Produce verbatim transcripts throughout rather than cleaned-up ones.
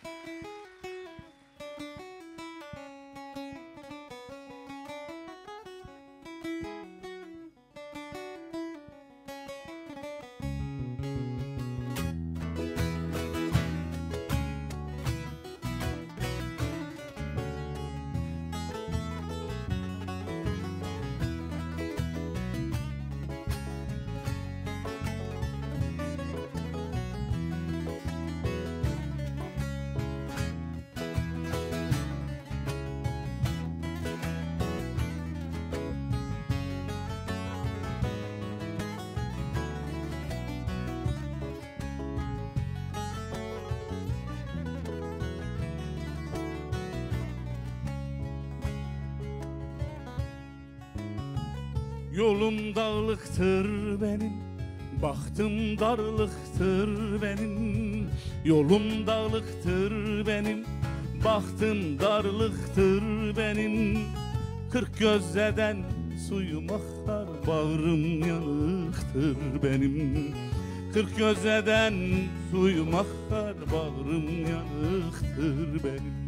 Yolum dağlıktır benim, bahtım darlıktır benim. Yolum dağlıktır benim, bahtım darlıktır benim. Kırk gözeden suyum akar, bağrım yanıktır benim. Kırk gözeden suyum akar, bağrım yanıktır benim.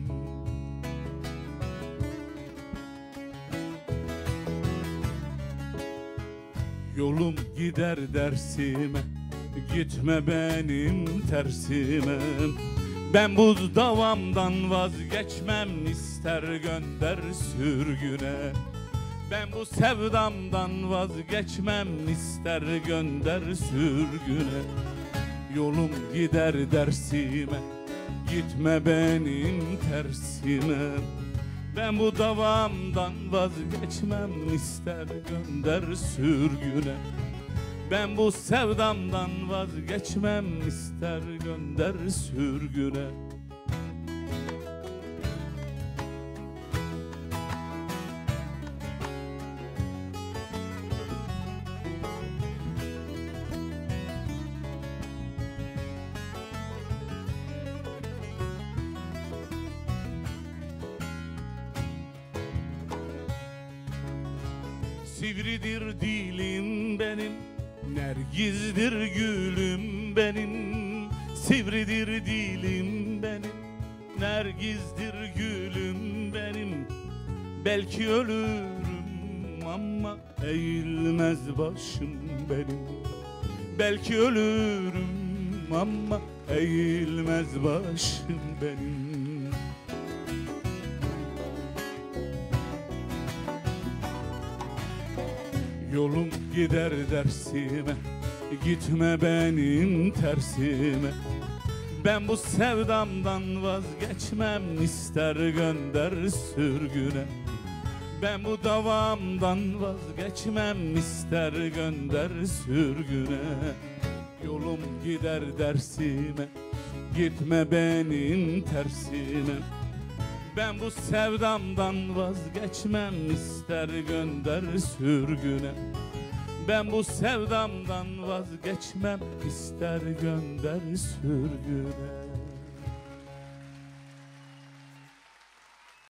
Yolum gider Dersim'e, gitme benim tersime. Ben buz davamdan vazgeçmem, ister gönder sürgüne. Ben bu sevdamdan vazgeçmem, ister gönder sürgüne. Yolum gider Dersim'e, gitme benim tersime. Ben bu davamdan vazgeçmem, ister gönder sürgüne. Ben bu sevdamdan vazgeçmem, ister gönder sürgüne. Sivridir dilim benim, nergizdir gülüm benim. Sivridir dilim benim, nergizdir gülüm benim. Belki ölürüm ama eğilmez başım benim. Belki ölürüm ama eğilmez başım benim. Yolum gider Dersim'e, gitme benim tersime. Ben bu sevdamdan vazgeçmem, ister gönder sürgüne. Ben bu davamdan vazgeçmem, ister gönder sürgüne. Yolum gider Dersim'e, gitme benim tersime. Ben bu sevdamdan vazgeçmem, ister gönder sürgüne. Ben bu sevdamdan vazgeçmem, ister gönder sürgüne.